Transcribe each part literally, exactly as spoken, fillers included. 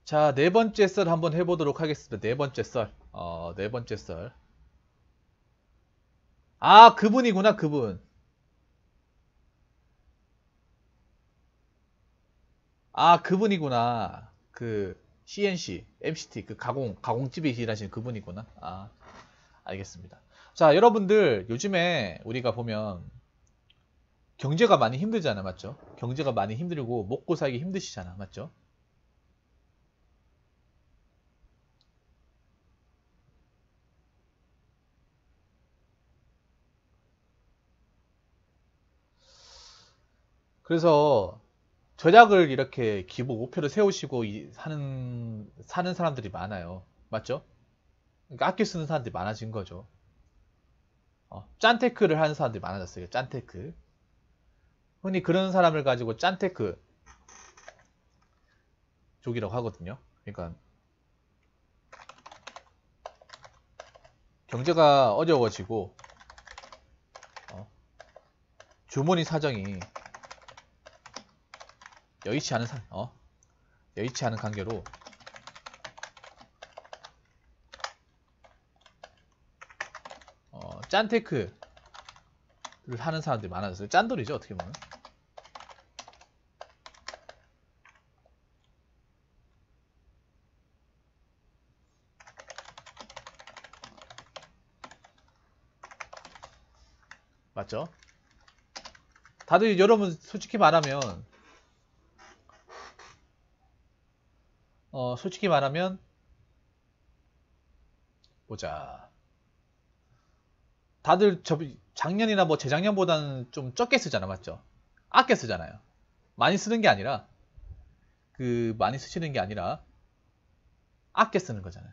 자, 네 번째 썰 한번 해보도록 하겠습니다. 네 번째 썰. 어, 네 번째 썰. 아, 그분이구나, 그분. 아, 그분이구나. 그, 씨엔씨, 엠씨티, 그 가공, 가공집에 일하시는 그분이구나. 아, 알겠습니다. 자, 여러분들, 요즘에 우리가 보면 경제가 많이 힘들잖아, 맞죠? 경제가 많이 힘들고 먹고 살기 힘드시잖아, 맞죠? 그래서 절약을 이렇게 기부 목표를 세우시고 이- 하는, 사는 사람들이 많아요. 맞죠? 그러니까 아껴 쓰는 사람들이 많아진 거죠. 어, 짠테크를 하는 사람들이 많아졌어요. 짠테크. 흔히 그런 사람을 가지고 짠테크 족이라고 하거든요. 그러니까 경제가 어려워지고 어, 주머니 사정이 여의치 않은 사, 어, 여의치 않은 관계로 어, 짠테크를 하는 사람들이 많아졌어요. 짠돌이죠, 어떻게 보면. 맞죠? 다들 여러분 솔직히 말하면 어, 솔직히 말하면 보자. 다들 저, 작년이나 뭐 재작년보다는 좀 적게 쓰잖아, 맞죠? 아껴 쓰잖아요. 많이 쓰는 게 아니라 그 많이 쓰시는 게 아니라 아껴 쓰는 거잖아요.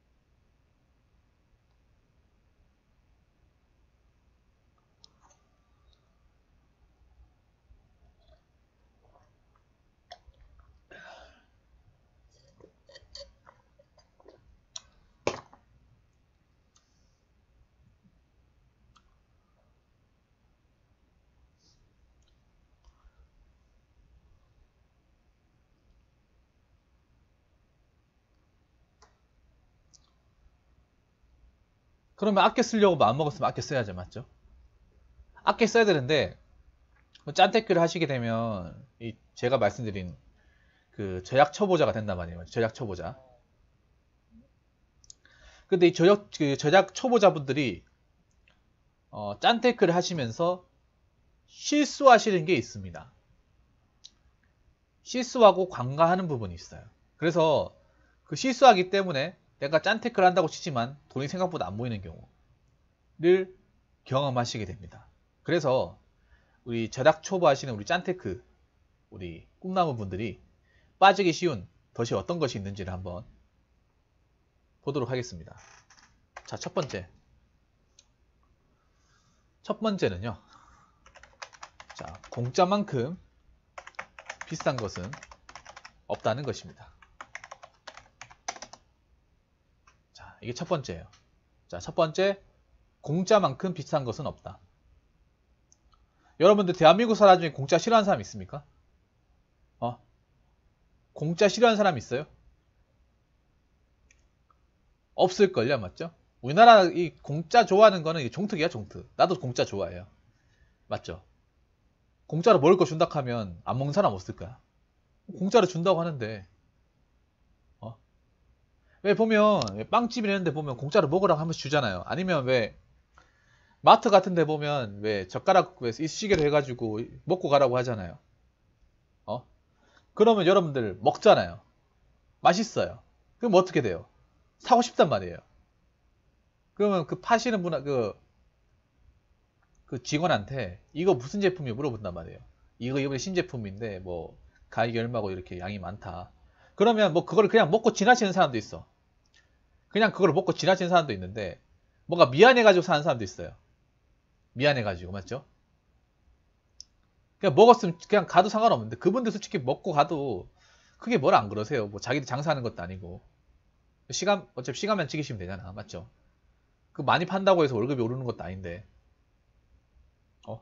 그러면 아껴 쓰려고 마음먹었으면 아껴 써야죠, 맞죠? 아껴 써야 되는데 짠테크를 하시게 되면 이 제가 말씀드린 그 절약 초보자가 된단 말이에요. 절약 초보자. 근데 이 절약 그 절약 초보자분들이 어, 짠테크를 하시면서 실수하시는 게 있습니다. 실수하고 관가하는 부분이 있어요. 그래서 그 실수하기 때문에 내가 짠테크를 한다고 치지만 돈이 생각보다 안 보이는 경우를 경험하시게 됩니다. 그래서 우리 절약 초보 하시는 우리 짠테크 우리 꿈나무 분들이 빠지기 쉬운 덫이 어떤 것이 있는지를 한번 보도록 하겠습니다. 자, 첫 번째. 첫 번째는요. 자, 공짜만큼 비싼 것은 없다는 것입니다. 자, 이게 첫 번째예요. 자, 첫 번째. 공짜만큼 비싼 것은 없다. 여러분들 대한민국 사람 중에 공짜 싫어하는 사람 있습니까? 어? 공짜 싫어하는 사람 있어요? 없을걸요, 맞죠? 우리나라 이 공짜 좋아하는 거는 종특이야, 종특. 나도 공짜 좋아해요. 맞죠? 공짜로 먹을 거 준다 하면 안 먹는 사람 없을 거야. 공짜로 준다고 하는데, 어? 왜 보면, 왜 빵집 이런 데 보면 공짜로 먹으라고 하면서 주잖아요. 아니면 왜, 마트 같은 데 보면 왜 젓가락 왜 이쑤시개로 해가지고 먹고 가라고 하잖아요. 어? 그러면 여러분들 먹잖아요. 맛있어요. 그럼 어떻게 돼요? 사고 싶단 말이에요. 그러면 그 파시는 분, 그, 그 직원한테 이거 무슨 제품이 물어본단 말이에요. 이거 이번에 신제품인데 뭐 가격이 얼마고 이렇게 양이 많다. 그러면 뭐 그걸 그냥 먹고 지나치는 사람도 있어. 그냥 그걸 먹고 지나치는 사람도 있는데 뭔가 미안해가지고 사는 사람도 있어요. 미안해가지고 맞죠? 그냥 먹었으면 그냥 가도 상관없는데 그분들 솔직히 먹고 가도 그게 뭐라 안 그러세요. 뭐 자기들 장사하는 것도 아니고 시간 어차피 시간만 찍으시면 되잖아. 맞죠? 그 많이 판다고 해서 월급이 오르는 것도 아닌데. 어?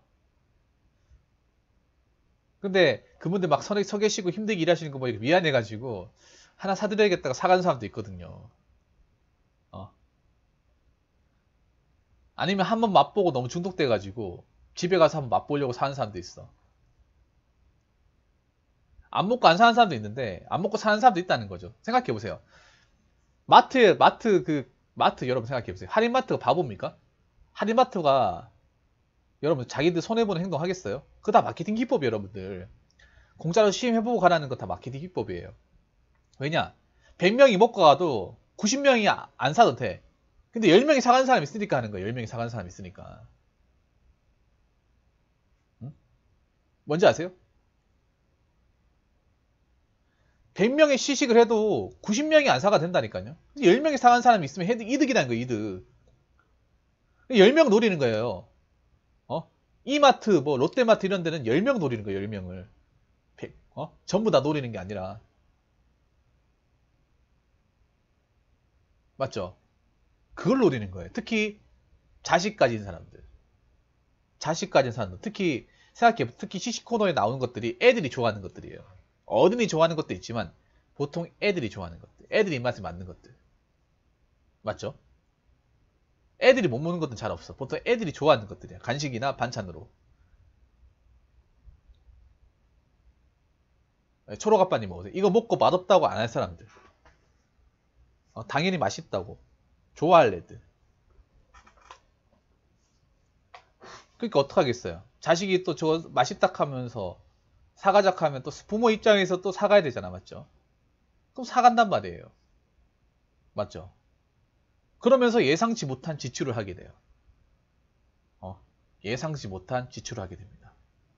근데 그분들 막 서, 서 계시고 힘들게 일하시는 거 보니까 미안해가지고 하나 사드려야겠다가 사가는 사람도 있거든요. 어. 아니면 한번 맛보고 너무 중독돼가지고 집에 가서 한번 맛보려고 사는 사람도 있어. 안 먹고 안 사는 사람도 있는데 안 먹고 사는 사람도 있다는 거죠. 생각해 보세요. 마트 마트 그 마트 여러분 생각해 보세요. 할인마트가 바보입니까? 할인마트가 여러분 자기들 손해보는 행동 하겠어요? 그거 다 마케팅 기법이 여러분들. 공짜로 시험해보고 가라는 거 다 마케팅 기법이에요. 왜냐? 백 명이 먹고 가도 구십 명이 안 사도 돼. 근데 십 명이 사가는 사람이 있으니까 하는 거예요. 십 명이 사가는 사람이 있으니까. 응? 뭔지 아세요? 백 명의 시식을 해도 구십 명이 안 사가 된다니까요. 십 명이 사가는 사람이 있으면 이득이라는 거예요. 이득. 십 명 노리는 거예요. 어? 이마트, 뭐 롯데마트 이런 데는 십 명 노리는 거예요. 십 명을. 어? 전부 다 노리는 게 아니라. 맞죠? 그걸 노리는 거예요. 특히 자식 가진 사람들. 자식 가진 사람들. 특히 생각해. 특히 시식 코너에 나오는 것들이 애들이 좋아하는 것들이에요. 어른이 좋아하는 것도 있지만 보통 애들이 좋아하는 것들. 애들 입맛에 맞는 것들. 맞죠? 애들이 못 먹는 것들은 잘 없어. 보통 애들이 좋아하는 것들이야. 간식이나 반찬으로. 초록아빠님 먹으세요. 이거 먹고 맛없다고 안 할 사람들. 어, 당연히 맛있다고. 좋아할 애들. 그러니까 어떡하겠어요. 자식이 또 저거 맛있다 하면서 사가자 하면 또 부모 입장에서 또 사가야 되잖아. 맞죠? 그럼 사간단 말이에요. 맞죠? 그러면서 예상치 못한 지출을 하게 돼요. 어, 예상치 못한 지출을 하게 됩니다.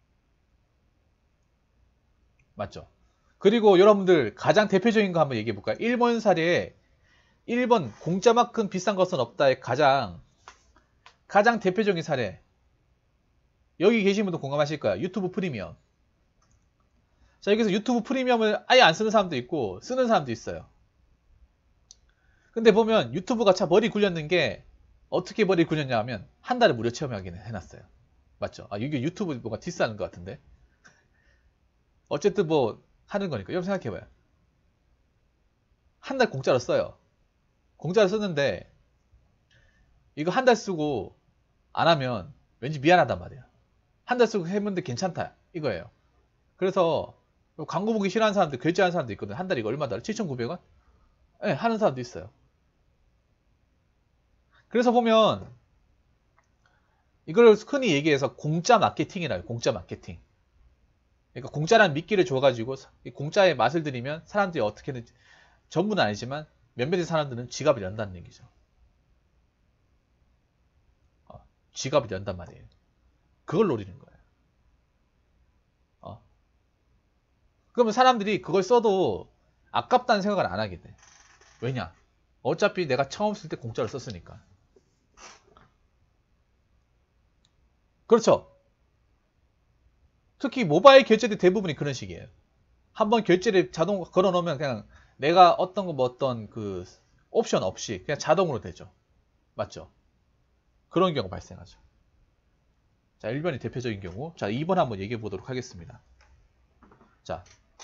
맞죠? 그리고 여러분들 가장 대표적인 거 한번 얘기해 볼까요? 일본 사례에 일 번 공짜만큼 비싼 것은 없다의 가장 가장 대표적인 사례. 여기 계신 분도 공감하실 거야. 유튜브 프리미엄. 자, 여기서 유튜브 프리미엄을 아예 안 쓰는 사람도 있고 쓰는 사람도 있어요. 근데 보면 유튜브가 참 머리 굴렸는 게 어떻게 머리 굴렸냐 하면 한 달에 무료 체험하게 해놨어요. 맞죠? 아, 이게 유튜브 뭔가 디스하는 것 같은데. 어쨌든 뭐 하는 거니까. 여러분 생각해봐요. 한 달 공짜로 써요. 공짜로 썼는데 이거 한 달 쓰고 안 하면 왠지 미안하단 말이야. 한 달 쓰고 했는데 괜찮다 이거예요. 그래서 광고 보기 싫어하는 사람들, 결제하는 사람도 있거든. 한 달 이거 얼마다? 칠천구백 원? 네, 하는 사람도 있어요. 그래서 보면 이걸 흔히 얘기해서 공짜 마케팅이라고. 공짜 마케팅. 그러니까 공짜라는 미끼를 줘가지고 공짜의 맛을 들이면 사람들이 어떻게든, 전부는 아니지만 몇몇의 사람들은 지갑을 연다는 얘기죠. 어, 지갑을 연단 말이에요. 그걸 노리는 거예요. 어. 그러면 사람들이 그걸 써도 아깝다는 생각을 안 하게 돼. 왜냐? 어차피 내가 처음 쓸 때 공짜로 썼으니까. 그렇죠? 특히 모바일 결제들 대부분이 그런 식이에요. 한번 결제를 자동 걸어 놓으면 그냥 내가 어떤 거 뭐 어떤 그 옵션 없이 그냥 자동으로 되죠. 맞죠? 그런 경우 발생하죠. 자, 일 번이 대표적인 경우. 자, 이 번 한번 얘기해 보도록 하겠습니다. 자,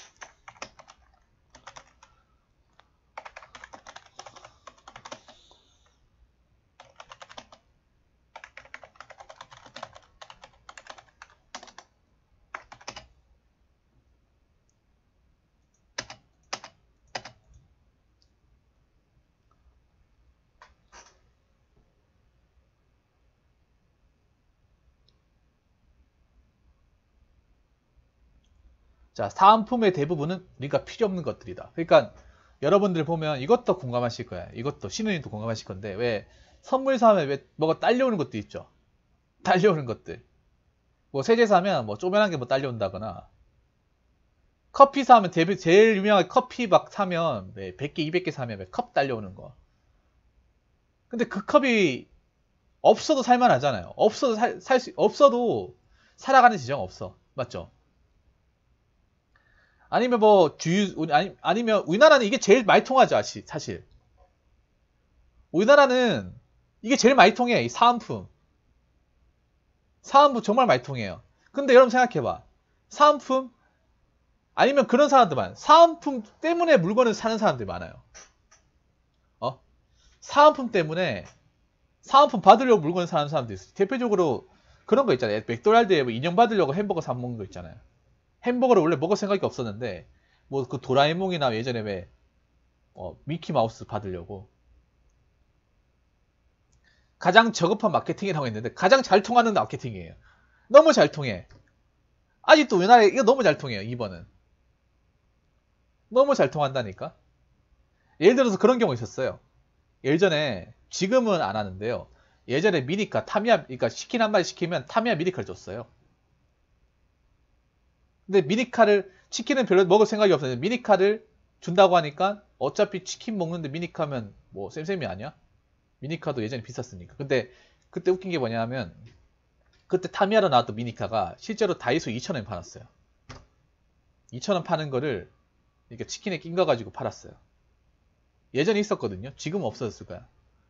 자, 사은품의 대부분은 우리가 필요 없는 것들이다. 그러니까 여러분들 보면 이것도 공감하실 거야. 이것도 신우님도 공감하실 건데, 왜 선물 사면 왜 뭐가 딸려오는 것도 있죠. 딸려오는 것들. 뭐 세제 사면 뭐 쪼매난 게 뭐 딸려온다거나, 커피 사면 대비 제일 유명한 커피 막 사면 백 개, 이백 개 사면 컵 딸려오는 거. 근데 그 컵이 없어도 살만하잖아요. 없어도 살, 살 수, 없어도 살아가는 지장 없어. 맞죠? 아니면 뭐 주유, 아니, 아니면 우리나라는 이게 제일 많이 통하죠, 사실. 우리나라는 이게 제일 많이 통해, 이 사은품. 사은품 정말 많이 통해요. 근데 여러분 생각해봐. 사은품 아니면 그런 사람들만 사은품 때문에 물건을 사는 사람들이 많아요. 어? 사은품 때문에 사은품 받으려고 물건을 사는 사람도 있어요. 대표적으로 그런 거 있잖아요. 맥도날드에 뭐 인형 받으려고 햄버거 사 먹는 거 있잖아요. 햄버거를 원래 먹을 생각이 없었는데 뭐 그 도라에몽이나 예전에 왜 어, 미키 마우스 받으려고 가장 저급한 마케팅이라고 했는데 가장 잘 통하는 마케팅이에요. 너무 잘 통해. 아직도 우리나라에 이거 너무 잘 통해요. 이 번은 너무 잘 통한다니까. 예를 들어서 그런 경우 있었어요. 예전에 지금은 안 하는데요. 예전에 미니카 타미야, 그러니까 치킨 한 마리 시키면 타미야 미니카를 줬어요. 근데 미니카를 치킨은 별로 먹을 생각이 없었는데 미니카를 준다고 하니까 어차피 치킨 먹는데 미니카면 뭐 쌤쌤이 아니야? 미니카도 예전에 비쌌으니까. 근데 그때 웃긴 게 뭐냐면 그때 타미야로 나왔던 미니카가 실제로 다이소 이천 원에 팔았어요. 이천 원 파는 거를 이렇게 치킨에 낀 거 가지고 팔았어요. 예전에 있었거든요. 지금은 없어졌을 거야.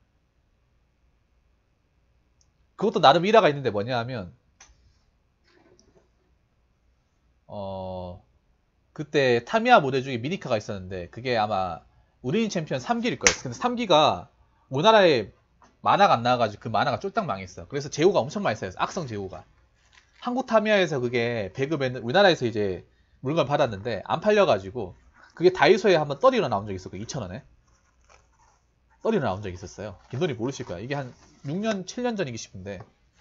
그것도 나름 일화가 있는데 뭐냐 하면 어 그때 타미야 모델 중에 미니카가 있었는데 그게 아마 우리인 챔피언 삼 기일 거예요. 근데 삼 기가 우리나라에 만화가 안 나와가지고 그 만화가 쫄딱 망했어. 그래서 재고가 엄청 많이 쌓였어. 악성 재고가. 한국 타미야에서 그게 배급에는 우리나라에서 이제 물건 받았는데 안 팔려가지고 그게 다이소에 한번 떨이로 나온 적이 있었고 이천 원에 떨이로 나온 적이 있었어요. 김돈이 모르실 거야. 이게 한 육 년, 칠 년 전이기 싶은데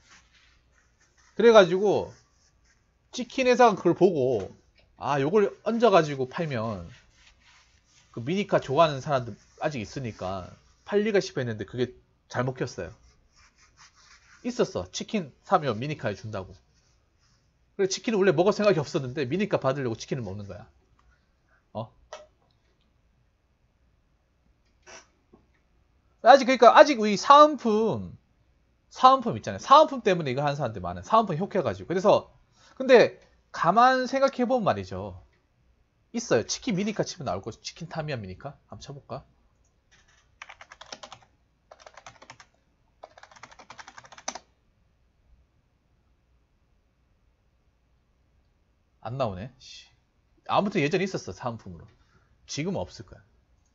그래가지고 치킨 회사가 그걸 보고 아 요걸 얹어가지고 팔면 그 미니카 좋아하는 사람들 아직 있으니까 팔리가 싶어 했는데 그게 잘 먹혔어요. 있었어. 치킨 사면 미니카에 준다고. 그래 치킨을 원래 먹을 생각이 없었는데 미니카 받으려고 치킨을 먹는 거야. 어? 아직 그러니까 아직 이 사은품 사은품 있잖아요. 사은품 때문에 이거 하는 사람들 많아요. 사은품 혹해가지고. 그래서 근데 가만 생각해보면 말이죠. 있어요. 치킨 미니카 치면 나올 거. 치킨 타미야 미니카 한번 쳐볼까? 안 나오네. 아무튼 예전에 있었어. 사은품으로. 지금은 없을 거야.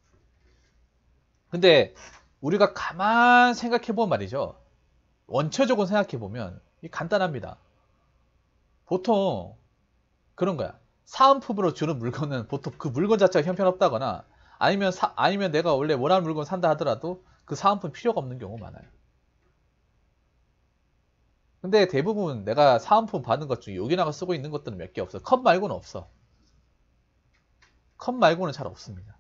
근데 우리가 가만 생각해보면 말이죠. 원초적으로 생각해보면 간단합니다. 보통 그런 거야. 사은품으로 주는 물건은 보통 그 물건 자체가 형편없다거나 아니면 사, 아니면 내가 원래 원하는 물건 산다 하더라도 그 사은품 필요가 없는 경우가 많아요. 근데 대부분 내가 사은품 받은 것 중에 여기다가 쓰고 있는 것들은 몇 개 없어. 컵 말고는 없어. 컵 말고는 잘 없습니다.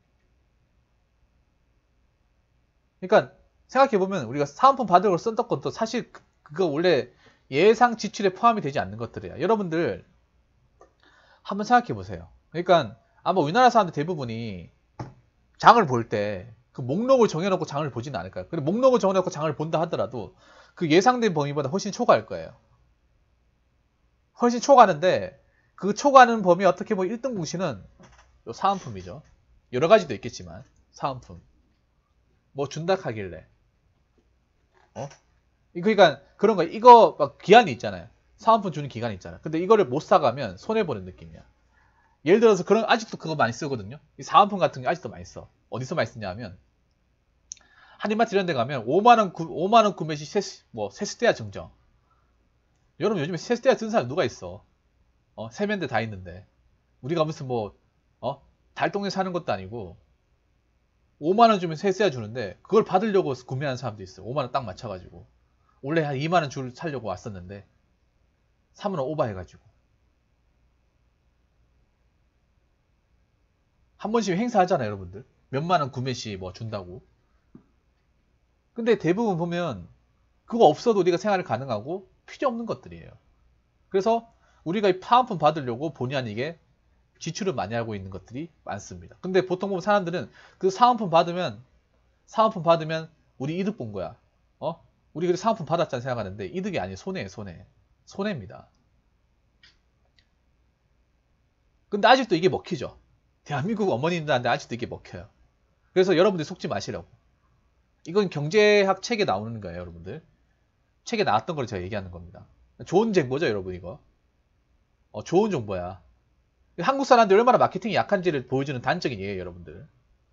그러니까 생각해보면 우리가 사은품 받으려고 썼던 것도 사실 그거 원래 예상 지출에 포함이 되지 않는 것들이야. 여러분들 한번 생각해보세요. 그러니까 아마 우리나라 사람들 대부분이 장을 볼 때 그 목록을 정해놓고 장을 보지는 않을 거예요. 근데 목록을 정해놓고 장을 본다 하더라도 그 예상된 범위보다 훨씬 초과할 거예요. 훨씬 초과하는데 그 초과하는 범위 어떻게 보면 일 등 공신은 요 사은품이죠. 여러 가지도 있겠지만 사은품. 뭐 준다 하길래 어? 그러니까 그런 거 이거 막 기한이 있잖아요. 사은품 주는 기간이 있잖아요. 근데 이거를 못 사가면 손해보는 느낌이야. 예를 들어서 그런 아직도 그거 많이 쓰거든요. 이 사은품 같은 게 아직도 많이 써. 어디서 많이 쓰냐 하면 한인마트 이런 데 가면 오만 원, 오만 원 구매 시 세스, 뭐 세스대야 증정. 여러분 요즘에 세스대야 쓴 사람 누가 있어? 어, 세면대 다 있는데. 우리가 무슨 뭐 어? 달동네 사는 것도 아니고 오만 원 주면 세스대야 주는데 그걸 받으려고 구매하는 사람도 있어. 오만 원 딱 맞춰가지고. 원래 한 이만 원 줄 살려고 왔었는데 사면 오버해가지고. 한 번씩 행사하잖아요, 여러분들. 몇만 원 구매 시 뭐 준다고. 근데 대부분 보면 그거 없어도 우리가 생활을 가능하고 필요 없는 것들이에요. 그래서 우리가 이 파은품 받으려고 본의 아니게 지출을 많이 하고 있는 것들이 많습니다. 근데 보통 보면 사람들은 그 사은품 받으면 사은품 받으면 우리 이득 본 거야. 어? 우리 그 사은품 받았잖아 생각하는데 이득이 아니에요. 손해예요, 손해. 손해입니다. 근데 아직도 이게 먹히죠. 대한민국 어머님들한테 아직도 이게 먹혀요. 그래서 여러분들이 속지 마시라고. 이건 경제학 책에 나오는 거예요, 여러분들. 책에 나왔던 걸 제가 얘기하는 겁니다. 좋은 정보죠, 여러분, 이거. 어, 좋은 정보야. 한국 사람들이 얼마나 마케팅이 약한지를 보여주는 단적인 예예요, 여러분들.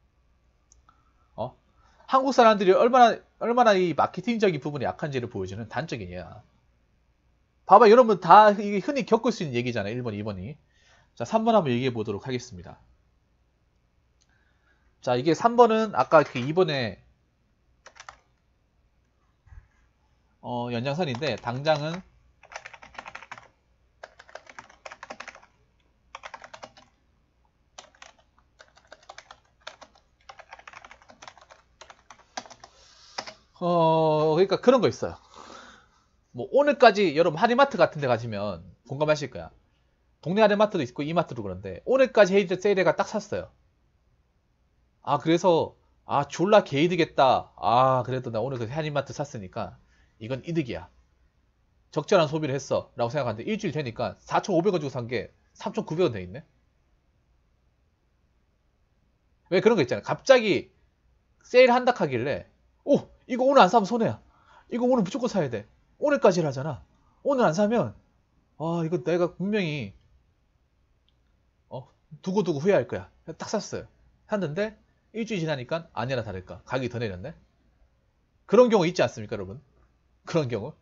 어? 한국 사람들이 얼마나 얼마나 이 마케팅적인 부분이 약한지를 보여주는 단적인 예야. 봐봐, 여러분 다 이게 흔히 겪을 수 있는 얘기잖아요. 일 번, 이 번이. 자, 삼 번 한번 얘기해 보도록 하겠습니다. 자, 이게 삼 번은 아까 그 이 번에 어, 연장선인데 당장은 어, 그러니까 그런 거 있어요. 뭐 오늘까지 여러분 할인마트 같은 데 가시면 공감하실 거야. 동네 할인마트도 있고 이마트도 그런데 오늘까지 헤이즈 세일해가 딱 샀어요. 아, 그래서 아 졸라 개이득했다. 아, 그래도 나 오늘 그 할인마트 샀으니까 이건 이득이야. 적절한 소비를 했어 라고 생각하는데 일주일 되니까 사천오백 원 주고 산 게 삼천구백 원 돼 있네. 왜 그런 거 있잖아요. 갑자기 세일한다 하길래 오, 이거 오늘 안 사면 손해야. 이거 오늘 무조건 사야 돼. 오늘까지 하잖아. 오늘 안 사면 아, 이거 내가 분명히 어, 두고두고 후회할 거야. 딱 샀어요. 샀는데 일주일 지나니까 아니나 다를까 가격이 더 내렸네. 그런 경우 있지 않습니까, 여러분? 그런 경우.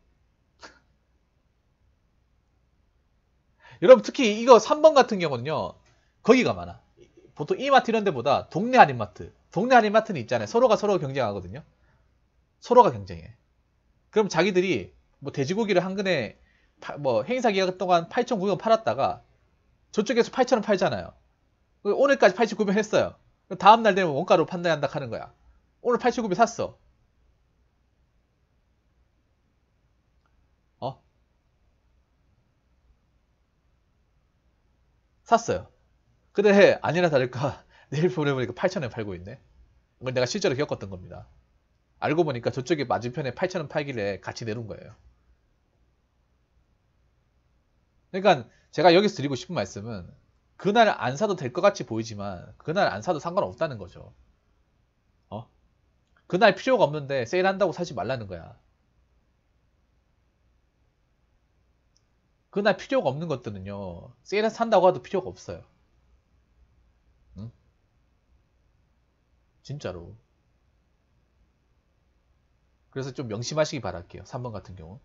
여러분 특히 이거 삼 번 같은 경우는요. 거기가 많아. 보통 이마트 이런 데보다 동네 할인마트. 동네 할인마트는 있잖아요. 서로가 서로 경쟁하거든요. 서로가 경쟁해. 그럼 자기들이 뭐 돼지고기를 한 근에 파- 뭐 행사 기간 동안 팔천구백 원 팔았다가 저쪽에서 팔천 원 팔잖아요. 오늘까지 팔천구백 원 했어요. 다음날 되면 원가로 판단한다 하는 거야. 오늘 팔천구백 원 샀어. 어? 샀어요. 근데 아니나 다를까 내일 보내보니까 팔천 원에 팔고 있네. 이건 내가 실제로 겪었던 겁니다. 알고 보니까 저쪽에 맞은편에 팔천 원 팔길래 같이 내놓은 거예요. 그러니까 제가 여기서 드리고 싶은 말씀은 그날 안 사도 될 것 같이 보이지만 그날 안 사도 상관없다는 거죠. 어? 그날 필요가 없는데 세일한다고 사지 말라는 거야. 그날 필요가 없는 것들은요. 세일에 산다고 해도 필요가 없어요. 응? 진짜로. 그래서 좀 명심하시기 바랄게요. 삼 번 같은 경우.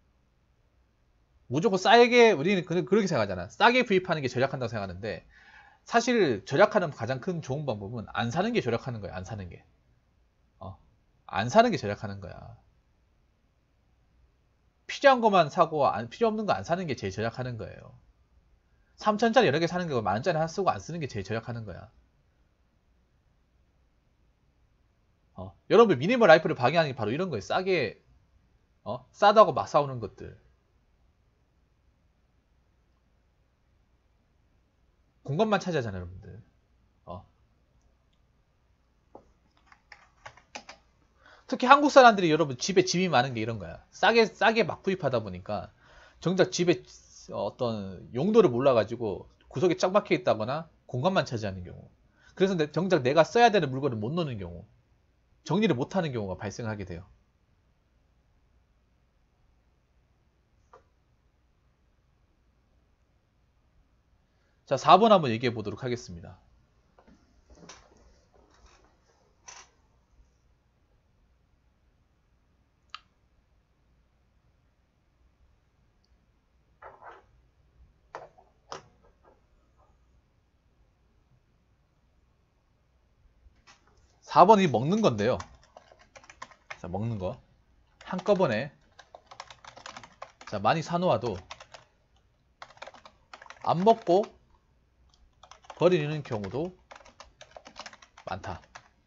무조건 싸게 우리는 그렇게 생각하잖아. 싸게 구입하는 게 절약한다고 생각하는데 사실 절약하는 가장 큰 좋은 방법은 안 사는 게 절약하는 거야. 안 사는 게. 어. 안 사는 게 절약하는 거야. 필요한 것만 사고 안, 필요 없는 거 안 사는 게 제일 절약하는 거예요. 삼천짜리 여러 개 사는 거 만원짜리 하나 쓰고 안 쓰는 게 제일 절약하는 거야. 어. 여러분 미니멀 라이프를 방해하는 게 바로 이런 거예요. 싸게 어? 싸다고 막 사오는 것들. 공간만 차지하잖아요, 여러분들. 어. 특히 한국 사람들이 여러분 집에 짐이 많은 게 이런 거야. 싸게 싸게 막 구입하다 보니까 정작 집에 어떤 용도를 몰라가지고 구석에 쫙 박혀 있다거나 공간만 차지하는 경우. 그래서 내- 정작 내가 써야 되는 물건을 못 넣는 경우, 정리를 못하는 경우가 발생하게 돼요. 자, 사 번 한번 얘기해 보도록 하겠습니다. 사 번이 먹는 건데요. 자, 먹는 거. 한꺼번에 자, 많이 사놓아도 안 먹고 버리는 경우도 많다.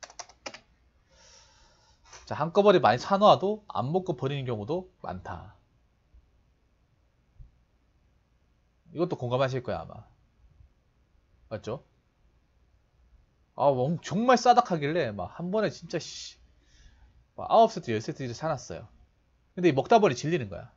자, 한꺼번에 많이 사놓아도 안 먹고 버리는 경우도 많다. 이것도 공감하실 거야, 아마. 맞죠? 아, 뭐 정말 싸닥하길래 막 한 번에 진짜 씨, 막 아홉 세트, 열 세트 사놨어요. 근데 먹다 보니 질리는 거야.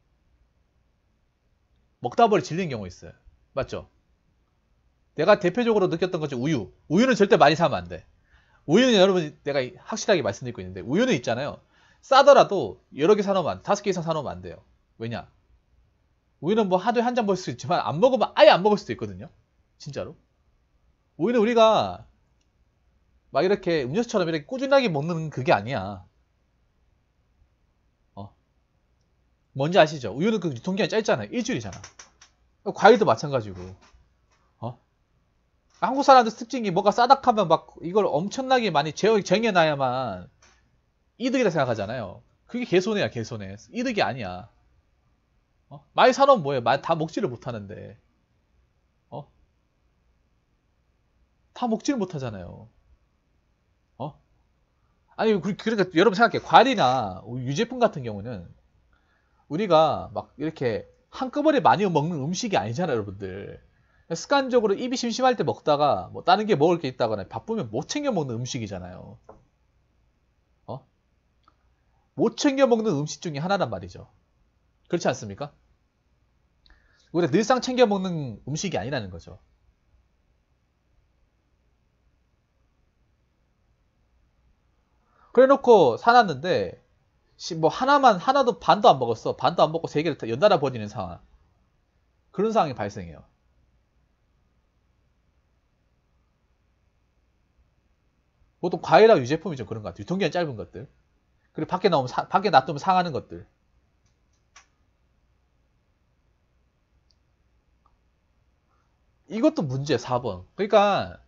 먹다 보니 질리는 경우 있어요. 맞죠? 내가 대표적으로 느꼈던 것이 우유. 우유는 절대 많이 사면 안 돼. 우유는 여러분 내가 확실하게 말씀드리고 있는데 우유는 있잖아요. 싸더라도 여러 개 사놓으면 안 돼. 다섯 개 이상 사놓으면 안 돼요. 왜냐? 우유는 뭐 하루에 한 잔 먹을 수 있지만 안 먹으면 아예 안 먹을 수도 있거든요. 진짜로. 오히려 우리가 막 이렇게 음료수처럼 이렇게 꾸준하게 먹는 그게 아니야. 어. 뭔지 아시죠? 우유는 그 유통기한이 짧잖아요. 일주일이잖아. 과일도 마찬가지고. 어? 한국 사람들 특징이 뭐가 싸닥하면 막 이걸 엄청나게 많이 쟁여- 쟁여놔야만 이득이라 생각하잖아요. 그게 개손해야, 개손해. 이득이 아니야. 어? 많이 사놓으면 뭐해? 많이 다 먹지를 못하는데. 어? 다 먹지를 못하잖아요. 어? 아니, 그- 그러니까 여러분 생각해. 과일이나 유제품 같은 경우는 우리가 막 이렇게 한꺼번에 많이 먹는 음식이 아니잖아요, 여러분들. 습관적으로 입이 심심할 때 먹다가 뭐 다른 게 먹을 게 있다거나 바쁘면 못 챙겨 먹는 음식이잖아요. 어? 못 챙겨 먹는 음식 중에 하나란 말이죠. 그렇지 않습니까? 우리가 늘상 챙겨 먹는 음식이 아니라는 거죠. 그래 놓고 사놨는데 시- 뭐 하나만 하나도 반도 안 먹었어. 반도 안 먹고 세 개를 다 연달아 버리는 상황. 그런 상황이 발생해요. 보통 과일하고 유제품이 좀 그런 것 같아요. 유통기한 짧은 것들. 그리고 밖에 나오면 사- 밖에 놔두면 상하는 것들. 이것도 문제야, 사 번. 그러니까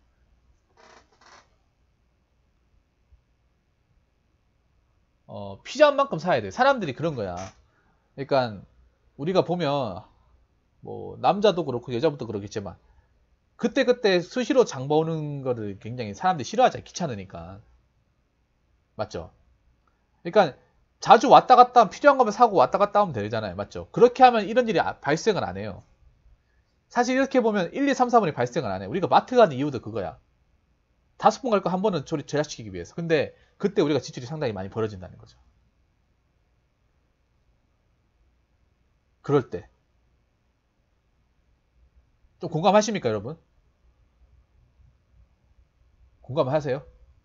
어, 필요한 만큼 사야 돼. 사람들이 그런 거야. 그러니까 우리가 보면 뭐 남자도 그렇고 여자분도 그렇겠지만 그때그때 수시로 장 보는 거를 굉장히 사람들이 싫어하잖아. 귀찮으니까. 맞죠? 그러니까 자주 왔다 갔다 하면 필요한 거면 사고 왔다 갔다 하면 되잖아요. 맞죠? 그렇게 하면 이런 일이 아- 발생을 안 해요. 사실 이렇게 보면 일, 이, 삼, 사 번이 발생을 안 해요. 우리가 마트 가는 이유도 그거야. 다섯 번 갈 거 한 번은 조리 절약시키기 위해서. 근데 그때 우리가 지출이 상당히 많이 벌어진다는 거죠. 그럴 때. 좀 공감하십니까, 여러분? 공감하세요?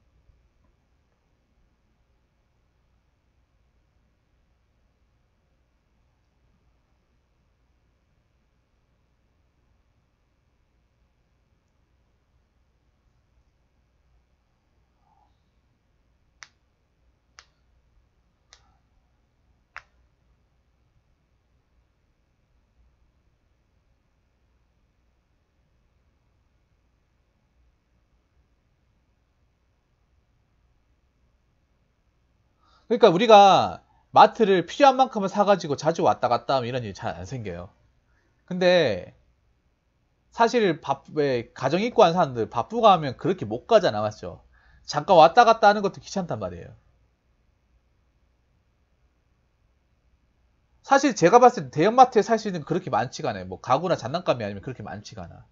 그러니까 우리가 마트를 필요한 만큼을 사가지고 자주 왔다 갔다 하면 이런 일이 잘 안 생겨요. 근데 사실 바, 왜 가정 입고 한 사람들 바쁘고 하면 그렇게 못 가잖아, 맞죠? 잠깐 왔다 갔다 하는 것도 귀찮단 말이에요. 사실 제가 봤을 때 대형마트에 살 수 있는 게 그렇게 많지가 않아요. 뭐 가구나 장난감이 아니면 그렇게 많지가 않아.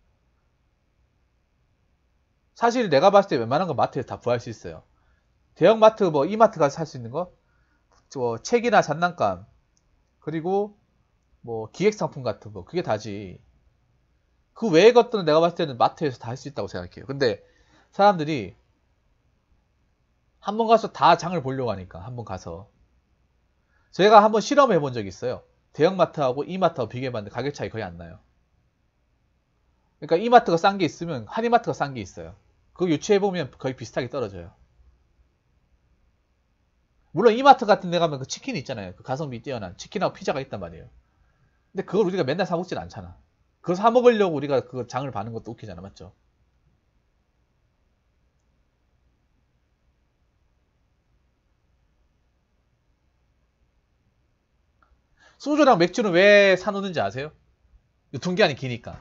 사실 내가 봤을 때 웬만한 거 마트에 다 구할 수 있어요. 대형마트 뭐 이마트 가서 살 수 있는 거, 저 책이나 장난감, 그리고 뭐 기획상품 같은 거 그게 다지. 그 외의 것들은 내가 봤을 때는 마트에서 다 할 수 있다고 생각해요. 근데 사람들이 한 번 가서 다 장을 보려고 하니까 한 번 가서 제가 한번 실험해 본 적이 있어요. 대형마트하고 이마트하고 비교해봤는데 가격 차이 거의 안 나요. 그러니까 이마트가 싼 게 있으면 한이마트가 싼 게 있어요. 그거 유추해보면 거의 비슷하게 떨어져요. 물론 이마트 같은 데 가면 그 치킨이 있잖아요. 그 가성비 뛰어난 치킨하고 피자가 있단 말이에요. 근데 그걸 우리가 맨날 사 먹진 않잖아. 그거 사 먹으려고 우리가 그 장을 봐는 것도 웃기잖아. 맞죠? 소주랑 맥주는 왜 사놓는지 아세요? 유통기한이 기니까.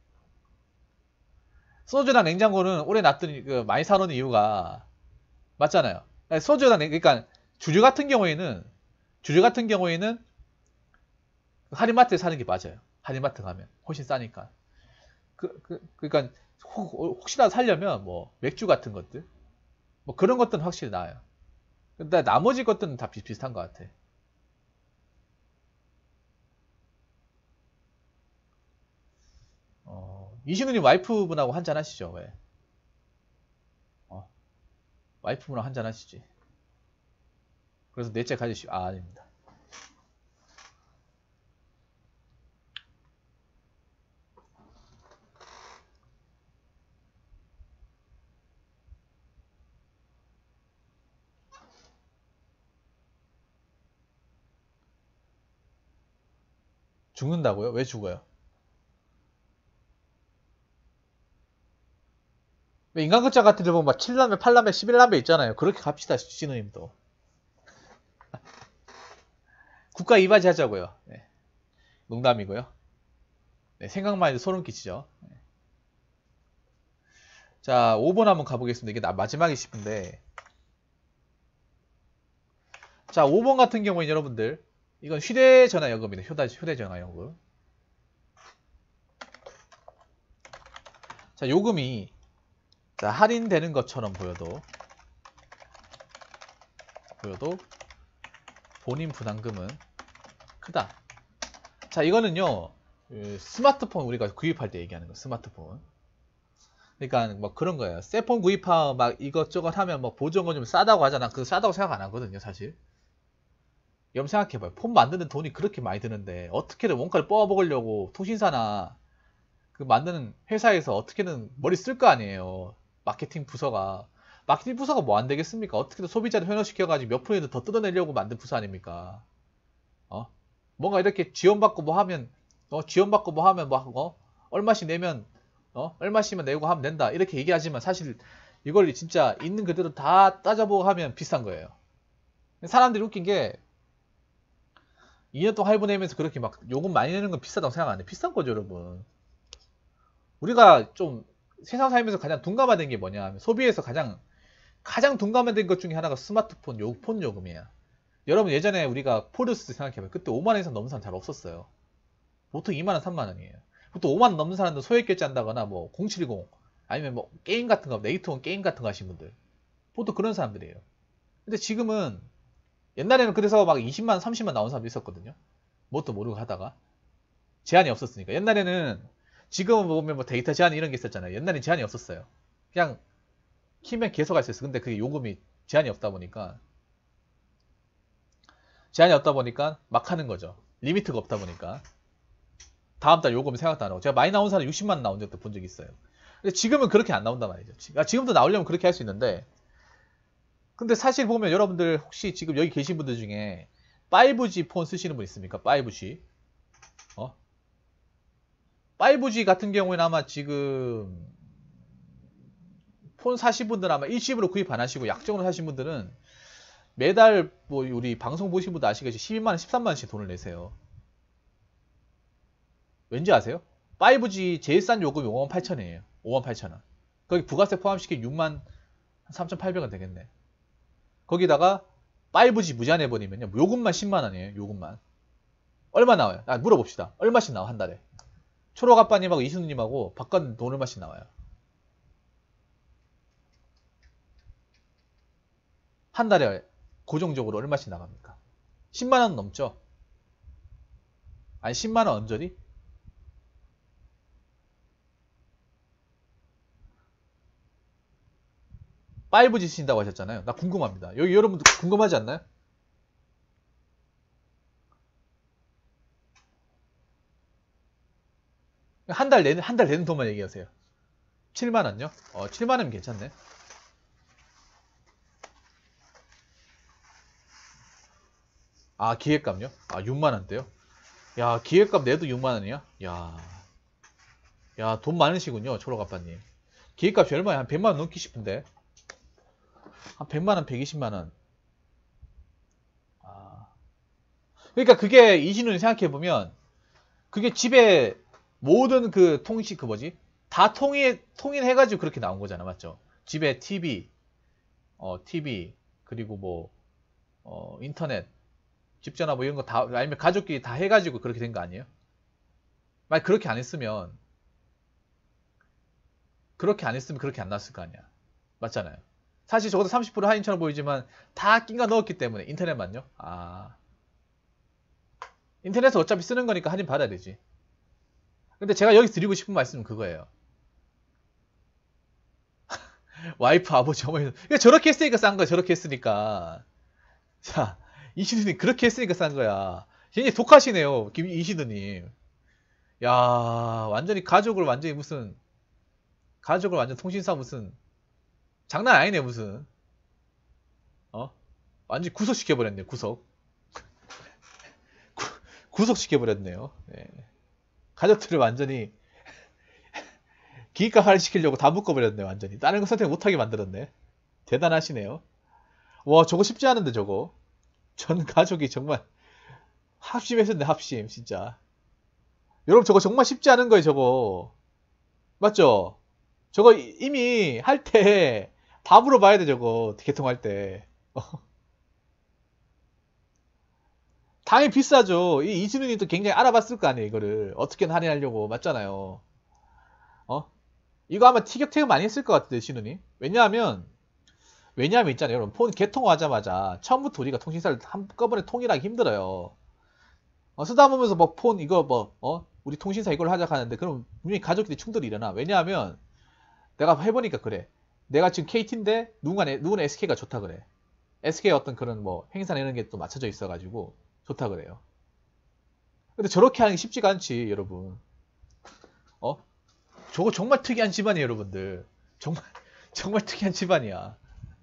소주랑 냉장고는 오래 놔두니 그 많이 사놓는 이유가 맞잖아요. 소주랑 냉, 그러니까 주류 같은 경우에는 주류 같은 경우에는 할인마트에 사는 게 맞아요. 할인마트 가면 훨씬 싸니까. 그, 그 그러니까 혹, 혹시나 살려면 뭐 맥주 같은 것들 뭐 그런 것들은 확실히 나아요. 근데 나머지 것들은 다 비슷비슷한 것 같아. 어, 이신우님 와이프분하고 한잔 하시죠? 왜? 어, 와이프분하고 한잔 하시지. 그래서 넷째 가지시오. 아, 아닙니다. 죽는다고요? 왜 죽어요? 왜 인간극장 같은 데 보면 막 칠 남매, 팔 남매, 십일 남매 있잖아요. 그렇게 갑시다, 신우님도. 국가 이바지 하자고요. 네. 농담이고요. 네, 생각만 해도 소름 끼치죠. 네. 자, 오 번 한번 가보겠습니다. 이게 나 마지막이 싶은데. 자, 오 번 같은 경우는 여러분들, 이건 휴대전화 연금입니다. 휴대, 휴대전화 연금. 자, 요금이, 자, 할인되는 것처럼 보여도, 보여도, 본인 부담금은 크다. 자, 이거는요, 그 스마트폰 우리가 구입할 때 얘기하는 거, 스마트폰. 그러니까 뭐 그런 거예요. 새 폰 구입하면 막 이것저것 하면 뭐 보조금 좀 싸다고 하잖아. 그거 싸다고 생각 안 하거든요, 사실. 여러분 생각해봐요. 폰 만드는 돈이 그렇게 많이 드는데 어떻게든 원가를 뽑아먹으려고 통신사나 그 만드는 회사에서 어떻게든 머리 쓸 거 아니에요. 마케팅 부서가. 마케팅 부서가 뭐 안 되겠습니까? 어떻게든 소비자를 현혹시켜가지고 몇 프로라도 더 뜯어내려고 만든 부서 아닙니까? 어? 뭔가 이렇게 지원받고 뭐 하면, 어, 지원받고 뭐 하면 뭐, 어? 얼마씩 내면, 어? 얼마씩만 내고 하면 된다. 이렇게 얘기하지만 사실 이걸 진짜 있는 그대로 다 따져보고 하면 비싼 거예요. 사람들이 웃긴 게 이 년 동안 할부 내면서 그렇게 막 요금 많이 내는 건 비싸다고 생각 안 해. 비싼 거죠, 여러분. 우리가 좀 세상 살면서 가장 둔감화된 게 뭐냐 하면 소비에서 가장 가장 둔감화된 것 중에 하나가 스마트폰 요, 폰 요금이에요. 여러분 예전에 우리가 포르스 생각해봐요. 그때 오만 원 이상 넘는 사람 잘 없었어요. 보통 이만 원, 삼만 원이에요. 보통 오만 원 넘는 사람들 소액 결제한다거나 뭐 공칠공 아니면 뭐 게임 같은 거, 네이트원 게임 같은 거 하신 분들. 보통 그런 사람들이에요. 근데 지금은 옛날에는 그래서 막 이십만 원, 삼십만 원 나온 사람도 있었거든요. 뭣도 모르고 하다가 제한이 없었으니까. 옛날에는 지금 보면 뭐 데이터 제한 이런 게 있었잖아요. 옛날엔 제한이 없었어요. 그냥 키면 계속 할 수 있어. 근데 그게 요금이 제한이 없다 보니까 제한이 없다 보니까 막 하는 거죠. 리미트가 없다 보니까 다음 달 요금 생각도 안 하고 제가 많이 나온 사람 육십만 원 나온 적도 본 적이 있어요. 근데 지금은 그렇게 안 나온단 말이죠. 지금도 나오려면 그렇게 할 수 있는데 근데 사실 보면 여러분들 혹시 지금 여기 계신 분들 중에 파이브지 폰 쓰시는 분 있습니까? 파이브지 어? 파이브지 같은 경우에는 아마 지금 폰 사신 분들 아마 일시불로 구입 안 하시고 약정으로 사신 분들은 매달 뭐 우리 방송 보신 분들 아시겠지 십이만 원, 십삼만 원씩 돈을 내세요. 왠지 아세요? 파이브지 제일 싼 요금이 오만 팔천 원이에요. 오만 팔천 원. 거기 부가세 포함시키면 육만 삼천팔백 원 되겠네. 거기다가 파이브지 무제한해버리면요. 요금만 십만 원이에요. 요금만. 얼마 나와요? 아, 물어봅시다. 얼마씩 나와 한 달에? 초록아빠님하고 이순우님하고 바꿔 돈 얼마씩 나와요? 한 달에 고정적으로 얼마씩 나갑니까? 십만 원 넘죠? 아니 십만 원 언저리? 파이브지 쓰신다고 하셨잖아요. 나 궁금합니다. 여기 여러분들 궁금하지 않나요? 한 달 내는 한 달 내는 돈만 얘기하세요. 칠만 원요? 어, 칠만 원이면 괜찮네. 아, 기획값요? 아, 육만 원대요? 야, 기획값 내도 육만 원이야? 야, 야, 돈 많으시군요, 초록아빠님. 기획값이 얼마야? 한 백만 원 넘기 싶은데. 한 백만 원, 백이십만 원. 아. 그러니까 그게 이신훈이 생각해보면, 그게 집에 모든 그 통신, 그 뭐지? 다 통일, 통일해가지고 그렇게 나온 거잖아, 맞죠? 집에 티비, 어, 티비, 그리고 뭐, 어, 인터넷, 집전화 뭐 이런 거 다, 아니면 가족끼리 다 해가지고 그렇게 된 거 아니에요? 만약 그렇게 안 했으면, 그렇게 안 했으면 그렇게 안 나왔을 거 아니야. 맞잖아요. 사실 적어도 삼십 퍼센트 할인처럼 보이지만 다 낀가 넣었기 때문에 인터넷만요. 아, 인터넷은 어차피 쓰는 거니까 할인 받아야 되지. 근데 제가 여기 드리고 싶은 말씀은 그거예요. 와이프, 아버지, 어머니. 그러니까 저렇게 했으니까 싼 거야. 저렇게 했으니까. 자, 이시드님 그렇게 했으니까 싼 거야. 굉장히 독하시네요. 김 이시드님. 야, 완전히 가족을 완전히 무슨 가족을 완전 통신사 무슨 장난 아니네 무슨. 어? 완전히 구속시켜버렸네 구속. 구속시켜버렸네요. 네. 가족들을 완전히 기가화를 시키려고 다 묶어버렸네. 완전히 다른 거 선택 못하게 만들었네. 대단하시네요. 와, 저거 쉽지 않은데 저거. 전 가족이 정말 합심했었네. 합심 진짜. 여러분 저거 정말 쉽지 않은 거예요. 저거 맞죠? 저거 이미 할 때 다 물어봐야 돼. 저거 개통할 때. 당연히 비싸죠. 이 이진우님도 굉장히 알아봤을 거 아니에요. 이거를 어떻게든 할인하려고. 맞잖아요. 어? 이거 아마 티격태격 많이 했을 것 같은데 신우님. 왜냐하면 왜냐하면 있잖아요. 여러분 폰 개통하자마자 처음부터 우리가 통신사를 한꺼번에 통일하기 힘들어요. 어, 쓰다 보면서 뭐 폰 이거 뭐 어? 우리 통신사 이걸 하자 하는데 그럼 분명히 가족끼리 충돌이 일어나. 왜냐하면 내가 해보니까 그래. 내가 지금 케이티인데 누군가 누구는 에스케이가 좋다 그래. 에스케이 어떤 그런 뭐 행사나 이런 게 또 맞춰져 있어가지고 좋다 그래요. 근데 저렇게 하는 게 쉽지가 않지 여러분. 어? 저거 정말 특이한 집안이에요 여러분들. 정말 정말 특이한 집안이야.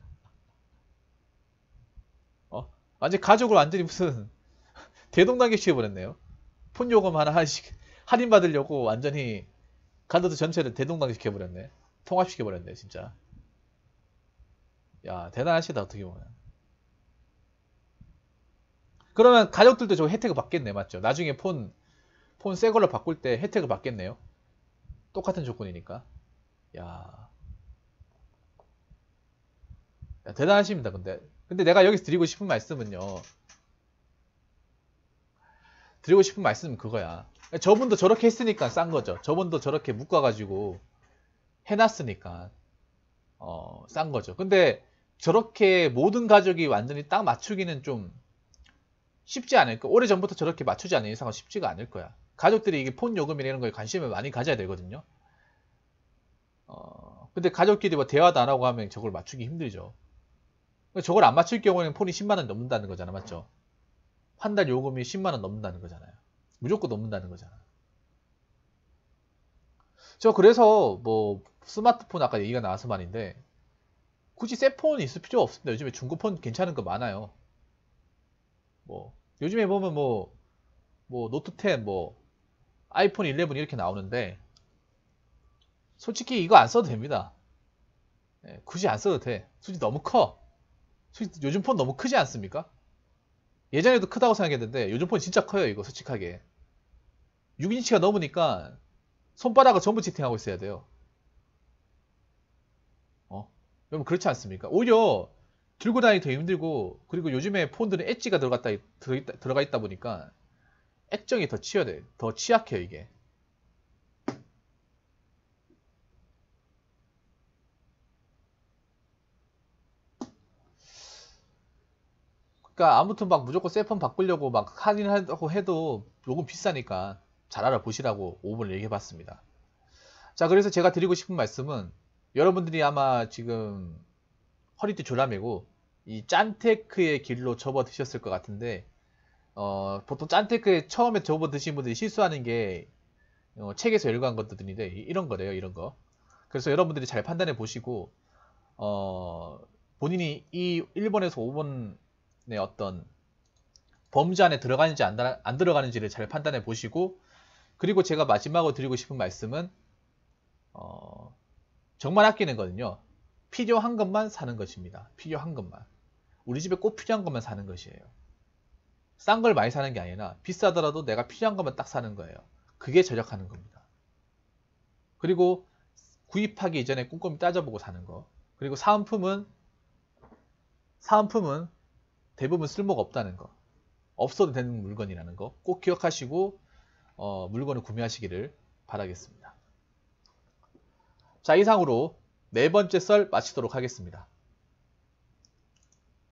어? 완전 가족을 완전히 무슨 대동단계 시켜버렸네요. 폰 요금 하나 하나씩 할인 받으려고 완전히 카드 전체를 대동단계 시켜버렸네. 통합시켜버렸네 진짜. 야 대단하시다 어떻게 보면. 그러면 가족들도 저 혜택을 받겠네 맞죠? 나중에 폰 폰 새 걸로 바꿀 때 혜택을 받겠네요. 똑같은 조건이니까. 야, 야 대단하십니다. 근데 근데 내가 여기서 드리고 싶은 말씀은요. 드리고 싶은 말씀은 그거야. 저분도 저렇게 했으니까 싼 거죠. 저분도 저렇게 묶어가지고 해놨으니까 어, 싼 거죠. 근데 저렇게 모든 가족이 완전히 딱 맞추기는 좀 쉽지 않을 거. 오래 전부터 저렇게 맞추지 않는 이상은 쉽지가 않을 거야. 가족들이 이게 폰 요금이나 이런 거에 관심을 많이 가져야 되거든요. 어, 근데 가족끼리 뭐 대화도 안 하고 하면 저걸 맞추기 힘들죠. 저걸 안 맞출 경우에는 폰이 십만 원 넘는다는 거잖아, 맞죠? 한 달 요금이 십만 원 넘는다는 거잖아요. 무조건 넘는다는 거잖아. 저 그래서 뭐 스마트폰 아까 얘기가 나와서 말인데 굳이 새 폰 있을 필요 없습니다. 요즘에 중고폰 괜찮은 거 많아요. 뭐 요즘에 보면 뭐 뭐 노트 텐, 뭐 아이폰 십일 이렇게 나오는데 솔직히 이거 안 써도 됩니다. 예, 굳이 안 써도 돼. 솔직히 너무 커. 솔직히 요즘 폰 너무 크지 않습니까? 예전에도 크다고 생각했는데 요즘 폰 진짜 커요. 이거 솔직하게 육 인치가 넘으니까 손바닥을 전부 지탱하고 있어야 돼요. 어? 여러분 그렇지 않습니까? 오히려 들고 다니기 더 힘들고 그리고 요즘에 폰들은 엣지가 들어갔다, 들어있다, 들어가 있다 보니까 액정이 더 치여돼. 더 취약해요 이게. 그러니까 아무튼 막 무조건 새 폰 바꾸려고 막 할인하고 해도 요금 비싸니까 잘 알아보시라고 오 분을 얘기해봤습니다. 자 그래서 제가 드리고 싶은 말씀은 여러분들이 아마 지금 허리띠 졸라매고 이 짠테크의 길로 접어드셨을 것 같은데 어, 보통 짠테크에 처음에 접어드신 분들이 실수하는 게 어, 책에서 열거한 것들인데 이런 거래요 이런 거. 그래서 여러분들이 잘 판단해 보시고 어, 본인이 이 일 번에서 오 번의 어떤 범주 안에 들어가는지 안, 안 들어가는지를 잘 판단해 보시고 그리고 제가 마지막으로 드리고 싶은 말씀은 어, 정말 아끼는 거는요. 필요한 것만 사는 것입니다. 필요한 것만. 우리 집에 꼭 필요한 것만 사는 것이에요. 싼 걸 많이 사는 게 아니라 비싸더라도 내가 필요한 것만 딱 사는 거예요. 그게 절약하는 겁니다. 그리고 구입하기 이전에 꼼꼼히 따져보고 사는 거. 그리고 사은품은 사은품은 대부분 쓸모가 없다는 거. 없어도 되는 물건이라는 거 꼭 기억하시고 어, 물건을 구매하시기를 바라겠습니다. 자 이상으로 네 번째 썰 마치도록 하겠습니다.